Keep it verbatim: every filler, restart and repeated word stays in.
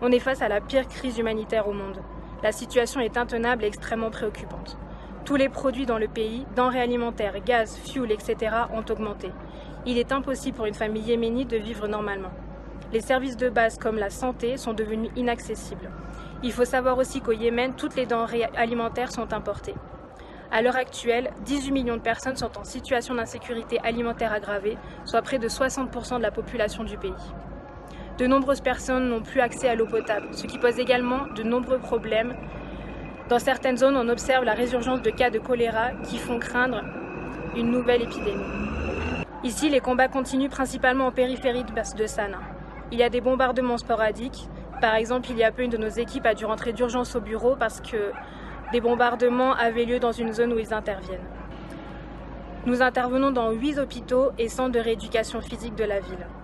On est face à la pire crise humanitaire au monde. La situation est intenable et extrêmement préoccupante. Tous les produits dans le pays, denrées alimentaires, gaz, fuel, et cetera ont augmenté. Il est impossible pour une famille yéménite de vivre normalement. Les services de base comme la santé sont devenus inaccessibles. Il faut savoir aussi qu'au Yémen, toutes les denrées alimentaires sont importées. À l'heure actuelle, dix-huit millions de personnes sont en situation d'insécurité alimentaire aggravée, soit près de soixante pour cent de la population du pays. De nombreuses personnes n'ont plus accès à l'eau potable, ce qui pose également de nombreux problèmes. Dans certaines zones, on observe la résurgence de cas de choléra qui font craindre une nouvelle épidémie. Ici, les combats continuent principalement en périphérie de Sanaa. Il y a des bombardements sporadiques. Par exemple, il y a peu, une de nos équipes a dû rentrer d'urgence au bureau parce que des bombardements avaient lieu dans une zone où ils interviennent. Nous intervenons dans huit hôpitaux et centres de rééducation physique de la ville.